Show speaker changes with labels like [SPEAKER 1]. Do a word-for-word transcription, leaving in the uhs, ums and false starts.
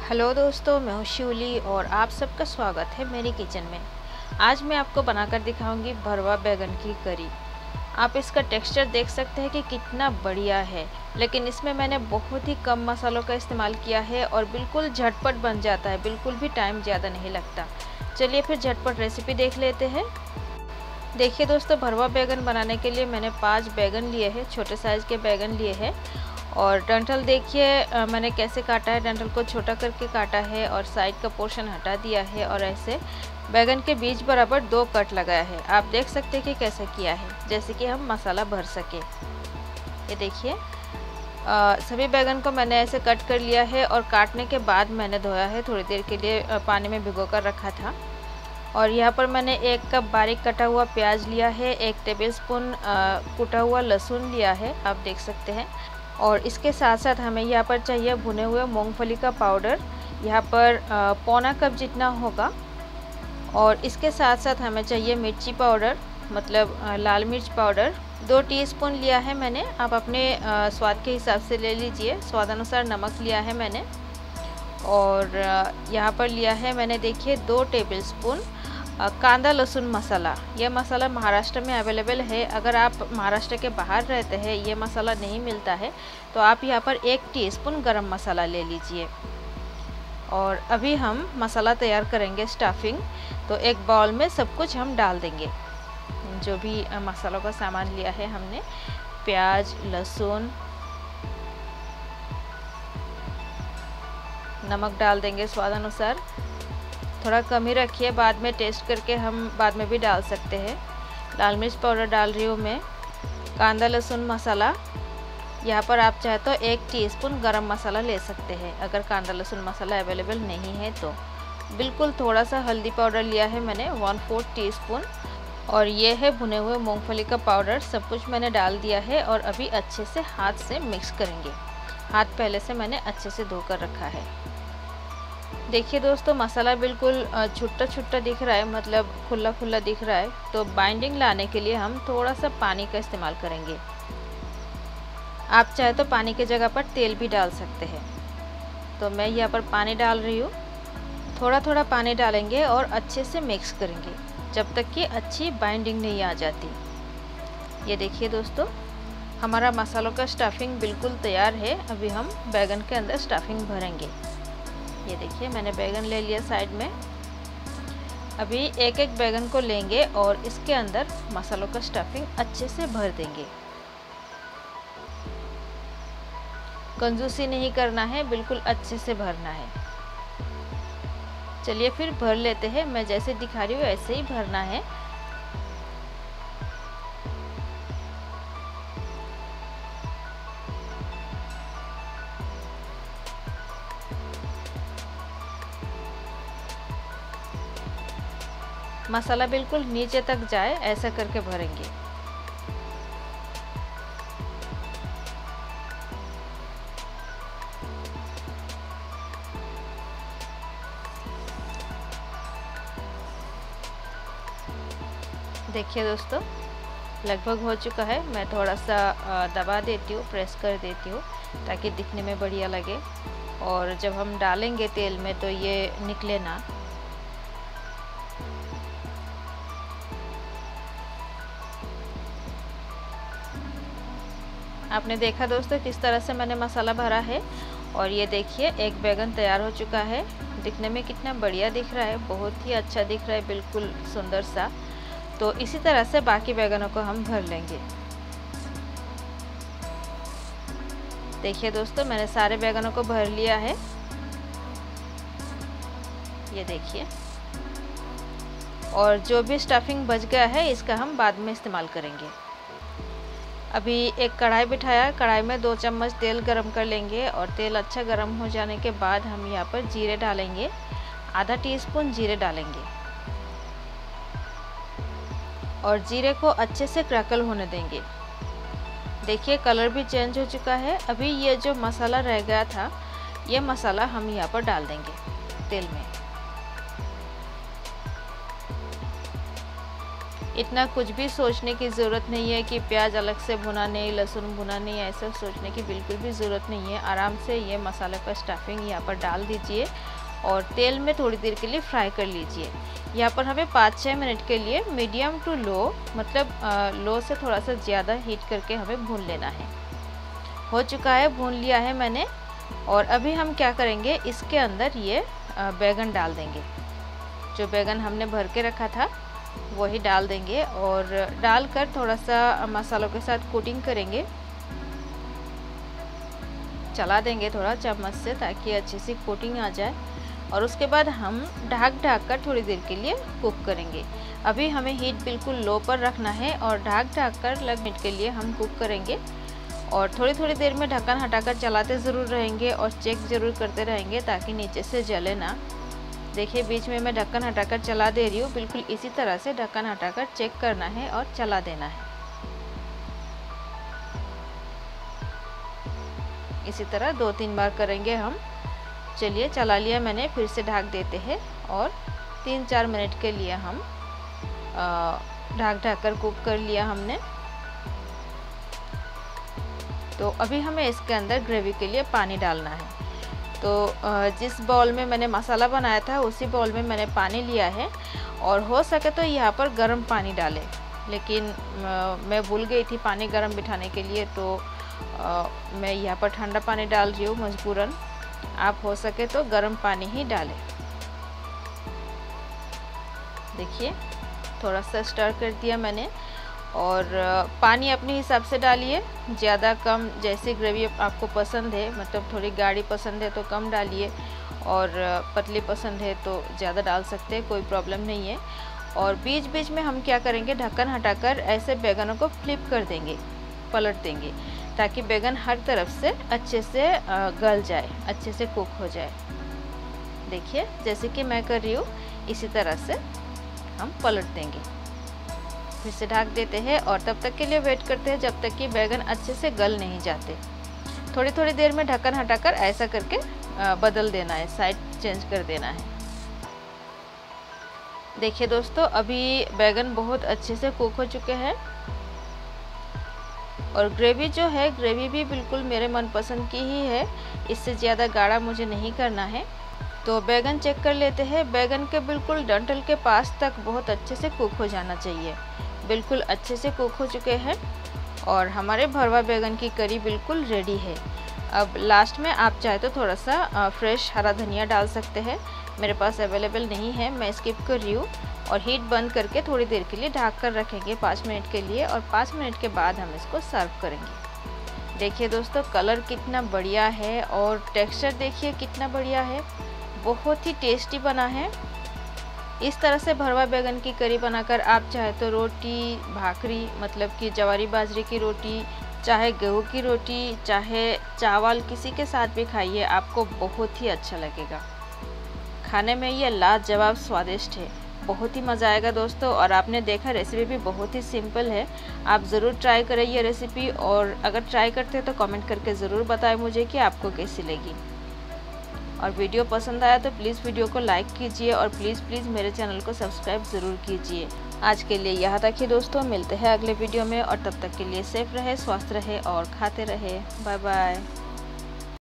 [SPEAKER 1] Hello दोस्तों, मैं हूँ शिवली और आप सबका स्वागत है मेरी किचन में। आज मैं आपको बनाकर दिखाऊंगी भरवा बैगन की करी। आप इसका टेक्सचर देख सकते हैं कि कितना बढ़िया है, लेकिन इसमें मैंने बहुत ही कम मसालों का इस्तेमाल किया है और बिल्कुल झटपट बन जाता है, बिल्कुल भी टाइम ज़्यादा नहीं लगता। चलिए फिर झटपट रेसिपी देख लेते हैं। देखिए दोस्तों, भरवा बैगन बनाने के लिए मैंने पाँच बैगन लिए हैं, छोटे साइज़ के बैगन लिए हैं। और डंठल देखिए मैंने कैसे काटा है, डंठल को छोटा करके काटा है और साइड का पोर्शन हटा दिया है और ऐसे बैगन के बीच बराबर दो कट लगाया है। आप देख सकते हैं कि कैसे किया है, जैसे कि हम मसाला भर सके। ये देखिए सभी बैगन को मैंने ऐसे कट कर लिया है और काटने के बाद मैंने धोया है, थोड़ी देर के लिए पानी में भिगो कर रखा था। और यहाँ पर मैंने एक कप बारीक कटा हुआ प्याज लिया है, एक टेबलस्पून कुटा हुआ लहसुन लिया है, आप देख सकते हैं। और इसके साथ साथ हमें यहाँ पर चाहिए भुने हुए मूंगफली का पाउडर, यहाँ पर पौना कप जितना होगा। और इसके साथ साथ हमें चाहिए मिर्ची पाउडर, मतलब लाल मिर्च पाउडर, दो टीस्पून लिया है मैंने। आप अपने स्वाद के हिसाब से ले लीजिए। स्वाद अनुसार नमक लिया है मैंने। और यहाँ पर लिया है मैंने देखिए दो टेबलस्पून कांदा लहसुन मसाला। यह मसाला महाराष्ट्र में अवेलेबल है। अगर आप महाराष्ट्र के बाहर रहते हैं, ये मसाला नहीं मिलता है, तो आप यहाँ पर एक टीस्पून गरम मसाला ले लीजिए। और अभी हम मसाला तैयार करेंगे, स्टफिंग। तो एक बाउल में सब कुछ हम डाल देंगे, जो भी मसालों का सामान लिया है हमने, प्याज, लहसुन, नमक डाल देंगे स्वाद अनुसार। थोड़ा कम ही रखिए, बाद में टेस्ट करके हम बाद में भी डाल सकते हैं। लाल मिर्च पाउडर डाल रही हूँ मैं। कांदा लहसुन मसाला, यहाँ पर आप चाहे तो एक टीस्पून गरम मसाला ले सकते हैं, अगर कांदा लहसुन मसाला अवेलेबल नहीं है तो। बिल्कुल थोड़ा सा हल्दी पाउडर लिया है मैंने, वन फोर्थ टी स्पून। और ये है भुने हुए मूँगफली का पाउडर। सब कुछ मैंने डाल दिया है और अभी अच्छे से हाथ से मिक्स करेंगे। हाथ पहले से मैंने अच्छे से धोकर रखा है। देखिए दोस्तों, मसाला बिल्कुल छुट्टा छुट्टा दिख रहा है, मतलब खुला खुला दिख रहा है। तो बाइंडिंग लाने के लिए हम थोड़ा सा पानी का इस्तेमाल करेंगे। आप चाहे तो पानी की जगह पर तेल भी डाल सकते हैं। तो मैं यहाँ पर पानी डाल रही हूँ। थोड़ा थोड़ा पानी डालेंगे और अच्छे से मिक्स करेंगे जब तक कि अच्छी बाइंडिंग नहीं आ जाती। ये देखिए दोस्तों, हमारा मसालों का स्टफिंग बिल्कुल तैयार है। अभी हम बैगन के अंदर स्टफिंग भरेंगे। ये देखिए मैंने बैगन ले लिया साइड में। अभी एक एक बैगन को लेंगे और इसके अंदर मसालों का स्टफिंग अच्छे से भर देंगे। कंजूसी नहीं करना है, बिल्कुल अच्छे से भरना है। चलिए फिर भर लेते हैं। मैं जैसे दिखा रही हूँ ऐसे ही भरना है। मसाला बिल्कुल नीचे तक जाए, ऐसा करके भरेंगे। देखिए दोस्तों, लगभग हो चुका है। मैं थोड़ा सा दबा देती हूँ, प्रेस कर देती हूँ, ताकि दिखने में बढ़िया लगे। और जब हम डालेंगे तेल में तो ये निकले ना। आपने देखा दोस्तों किस तरह से मैंने मसाला भरा है। और ये देखिए एक बैगन तैयार हो चुका है। दिखने में कितना बढ़िया दिख रहा है, बहुत ही अच्छा दिख रहा है, बिल्कुल सुंदर सा। तो इसी तरह से बाकी बैगनों को हम भर लेंगे। देखिए दोस्तों, मैंने सारे बैगनों को भर लिया है। ये देखिए। और जो भी स्टफिंग बच गया है, इसका हम बाद में इस्तेमाल करेंगे। अभी एक कढ़ाई बिठाया, कढ़ाई में दो चम्मच तेल गरम कर लेंगे। और तेल अच्छा गरम हो जाने के बाद हम यहाँ पर जीरे डालेंगे, आधा टीस्पून जीरे डालेंगे। और जीरे को अच्छे से क्रैकल होने देंगे। देखिए कलर भी चेंज हो चुका है। अभी ये जो मसाला रह गया था, ये मसाला हम यहाँ पर डाल देंगे तेल में। इतना कुछ भी सोचने की ज़रूरत नहीं है कि प्याज अलग से भुना नहीं, लहसुन भुना नहीं, ऐसा सोचने की बिल्कुल भी ज़रूरत नहीं है। आराम से ये मसाले का स्टफिंग यहाँ पर डाल दीजिए और तेल में थोड़ी देर के लिए फ्राई कर लीजिए। यहाँ पर हमें पाँच छः मिनट के लिए मीडियम टू लो, मतलब आ, लो से थोड़ा सा ज़्यादा हीट करके हमें भून लेना है। हो चुका है, भून लिया है मैंने। और अभी हम क्या करेंगे, इसके अंदर ये बैगन डाल देंगे। जो बैगन हमने भर के रखा था वही डाल देंगे और डालकर थोड़ा सा मसालों के साथ कोटिंग करेंगे, चला देंगे थोड़ा चम्मच से ताकि अच्छी सी कोटिंग आ जाए। और उसके बाद हम ढक ढक कर थोड़ी देर के लिए कुक करेंगे। अभी हमें हीट बिल्कुल लो पर रखना है और ढक ढक कर लग मिनट के लिए हम कुक करेंगे। और थोड़ी थोड़ी देर में ढक्कन हटाकर चलाते ज़रूर रहेंगे और चेक ज़रूर करते रहेंगे ताकि नीचे से जले ना। देखिए बीच में मैं ढक्कन हटाकर चला दे रही हूँ। बिल्कुल इसी तरह से ढक्कन हटाकर चेक करना है और चला देना है। इसी तरह दो तीन बार करेंगे हम। चलिए चला लिया मैंने, फिर से ढक देते हैं और तीन चार मिनट के लिए हम ढक ढक कर कुक कर लिया हमने। तो अभी हमें इसके अंदर ग्रेवी के लिए पानी डालना है। तो जिस बाउल में मैंने मसाला बनाया था उसी बाउल में मैंने पानी लिया है और हो सके तो यहाँ पर गर्म पानी डालें, लेकिन मैं भूल गई थी पानी गर्म बिठाने के लिए, तो आ, मैं यहाँ पर ठंडा पानी डाल रही हूँ मजबूरन। आप हो सके तो गर्म पानी ही डालें। देखिए थोड़ा सा स्टर कर दिया मैंने और पानी अपने हिसाब से डालिए, ज़्यादा कम, जैसे ग्रेवी आपको पसंद है, मतलब थोड़ी गाढ़ी पसंद है तो कम डालिए और पतली पसंद है तो ज़्यादा डाल सकते हैं, कोई प्रॉब्लम नहीं है। और बीच बीच में हम क्या करेंगे, ढक्कन हटाकर ऐसे बैगनों को फ्लिप कर देंगे, पलट देंगे ताकि बैगन हर तरफ से अच्छे से गल जाए, अच्छे से कुक हो जाए। देखिए जैसे कि मैं कर रही हूँ इसी तरह से हम पलट देंगे, फिर से ढक देते हैं और तब तक के लिए वेट करते हैं जब तक कि बैगन अच्छे से गल नहीं जाते। थोड़ी थोड़ी देर में ढक्कन हटाकर ऐसा करके बदल देना है, साइड चेंज कर देना है। देखिए दोस्तों अभी बैगन बहुत अच्छे से कुक हो चुके हैं और ग्रेवी जो है, ग्रेवी भी बिल्कुल मेरे मनपसंद की ही है, इससे ज़्यादा गाढ़ा मुझे नहीं करना है। तो बैगन चेक कर लेते हैं। बैगन के बिल्कुल डंठल के पास तक बहुत अच्छे से कुक हो जाना चाहिए। बिल्कुल अच्छे से कुक हो चुके हैं और हमारे भरवा बैगन की करी बिल्कुल रेडी है। अब लास्ट में आप चाहे तो थोड़ा सा फ्रेश हरा धनिया डाल सकते हैं, मेरे पास अवेलेबल नहीं है, मैं स्किप कर रही हूँ। और हीट बंद करके थोड़ी देर के लिए ढक कर रखेंगे पाँच मिनट के लिए और पाँच मिनट के बाद हम इसको सर्व करेंगे। देखिए दोस्तों कलर कितना बढ़िया है और टेक्सचर देखिए कितना बढ़िया है, बहुत ही टेस्टी बना है। इस तरह से भरवा बैगन की करी बनाकर आप चाहे तो रोटी, भाकरी, मतलब कि जवारी बाजरे की रोटी, चाहे गेहूं की रोटी, चाहे चावल, किसी के साथ भी खाइए, आपको बहुत ही अच्छा लगेगा। खाने में ये लाजवाब स्वादिष्ट है, बहुत ही मज़ा आएगा दोस्तों। और आपने देखा रेसिपी भी बहुत ही सिंपल है, आप ज़रूर ट्राई करें ये रेसिपी। और अगर ट्राई करते हैं तो कमेंट करके ज़रूर बताएं मुझे कि आपको कैसी लगी। और वीडियो पसंद आया तो प्लीज़ वीडियो को लाइक कीजिए और प्लीज़ प्लीज़ मेरे चैनल को सब्सक्राइब ज़रूर कीजिए। आज के लिए यहाँ तक ही दोस्तों, मिलते हैं अगले वीडियो में और तब तक के लिए सेफ रहे, स्वस्थ रहे और खाते रहे। Bye bye.